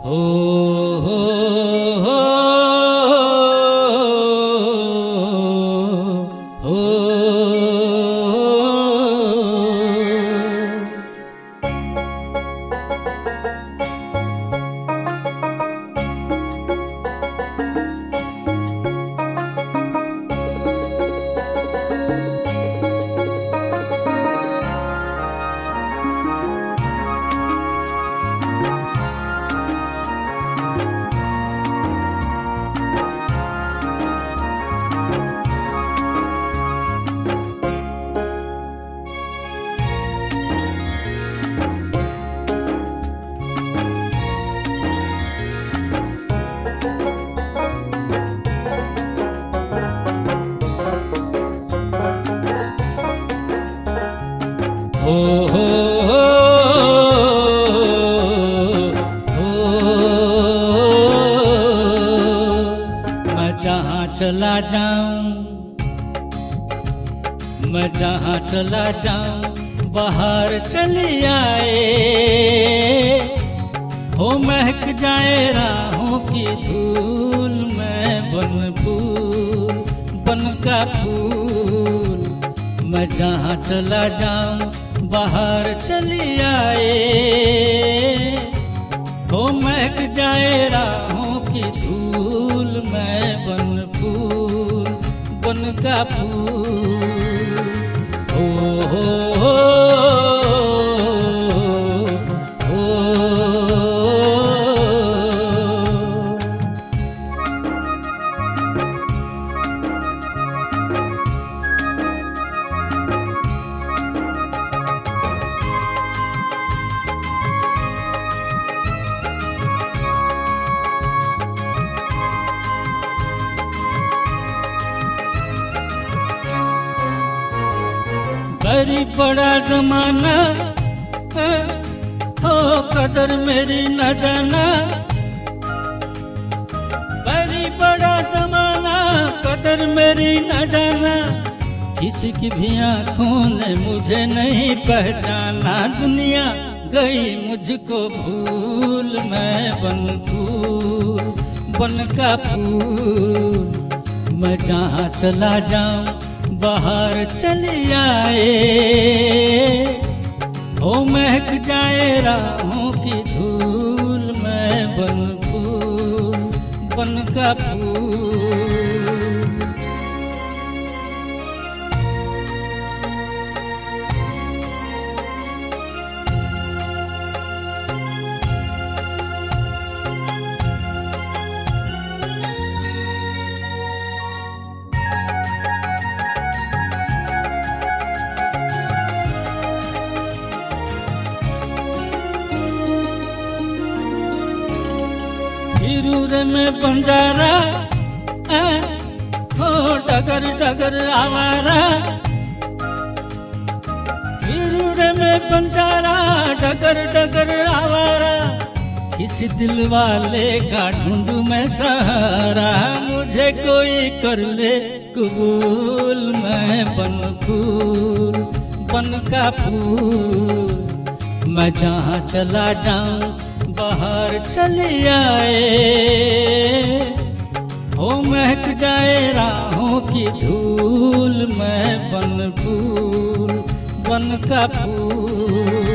हो हो हो हो चला जाऊं, मैं जहाँ चला जाऊं बाहर चली आए, हो महक जाए राहों की धूल, मैं बनफूल बन का फूल, मैं जहाँ चला जाऊं बाहर चली आए, हो महक जाए राहों की धूल, मैं बनफूल बन का फूल, हो हो हो बड़ी बड़ा जमाना हो कदर मेरी न जाना, बड़ी बड़ा जमाना कदर मेरी न जाना, किसी की भी आँखों ने मुझे नहीं पहचाना, दुनिया गई मुझको भूल, मैं बनफूल बन का फूल, मैं जहाँ चला जाऊं बाहर चली आए, हो महक जाए राहों की धूल, मैं बनफूल बन का फूल। रे में बंजारा हो डगर डगर आवारा, रे में बंजारा डगर डगर आवारा, किसी दिल वाले का ढूंढूं मैं सहारा, मुझे कोई कर ले कबूल, मैं बनफूल बन का फूल, मैं जहाँ चला जाऊं बाहर चली आए, हो महक जाए राहों की धूल, मैं बनफूल बन का फूल।